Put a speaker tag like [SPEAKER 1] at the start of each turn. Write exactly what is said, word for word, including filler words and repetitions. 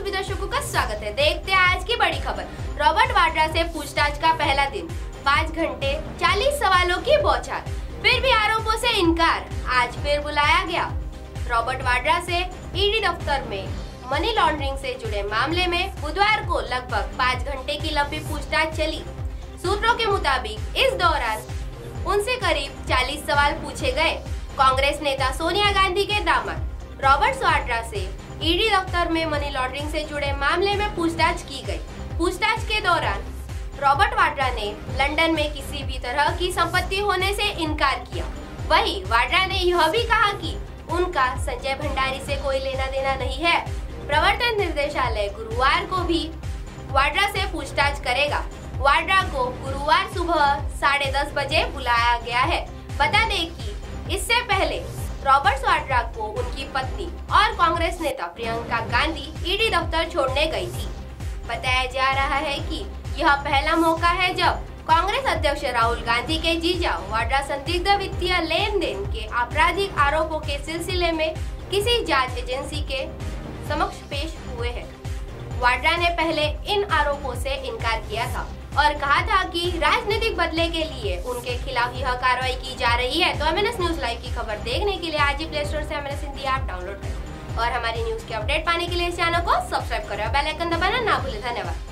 [SPEAKER 1] सभी दर्शकों का स्वागत है। देखते हैं आज की बड़ी खबर। रॉबर्ट वाड्रा से पूछताछ का पहला दिन, पाँच घंटे चालीस सवालों की बौछार, फिर भी आरोपों से इनकार। आज फिर बुलाया गया। रॉबर्ट वाड्रा से ईडी दफ्तर में मनी लॉन्ड्रिंग से जुड़े मामले में बुधवार को लगभग पाँच घंटे की लंबी पूछताछ चली। सूत्रों के मुताबिक इस दौरान उनसे करीब चालीस सवाल पूछे गए। कांग्रेस नेता सोनिया गांधी के दामाद रॉबर्ट वाड्रा से ईडी दफ्तर में मनी लॉन्ड्रिंग से जुड़े मामले में पूछताछ की गई। पूछताछ के दौरान रॉबर्ट वाड्रा ने लंदन में किसी भी तरह की संपत्ति होने से इनकार किया। वहीं वाड्रा ने यह भी कहा कि उनका संजय भंडारी से कोई लेना देना नहीं है। प्रवर्तन निर्देशालय गुरुवार को भी वाड्रा से पूछताछ करेगा। वाड्रा को गुरुवार सुबह साढ़े दस बजे बुलाया गया है। बता दें कि इससे पहले रॉबर्ट वाड्रा को उनकी पत्नी और कांग्रेस नेता प्रियंका गांधी ईडी दफ्तर छोड़ने गई थी। बताया जा रहा है कि यह पहला मौका है जब कांग्रेस अध्यक्ष राहुल गांधी के जीजा वाड्रा संदिग्ध वित्तीय लेन देन के आपराधिक आरोपों के सिलसिले में किसी जांच एजेंसी के समक्ष पेश हुए हैं। वाड्रा ने पहले इन आरोपों से इनकार किया था और कहा था कि राजनीतिक बदले के लिए उनके खिलाफ यह कार्रवाई की जा रही है। तो एमएनएस न्यूज लाइव की खबर देखने के लिए आज ही प्ले स्टोर से एमएनएस हिंदी ऐप डाउनलोड करें और हमारी न्यूज के अपडेट पाने के लिए इस चैनल को सब्सक्राइब करें और बेल आइकन दबाना ना भूलें। धन्यवाद।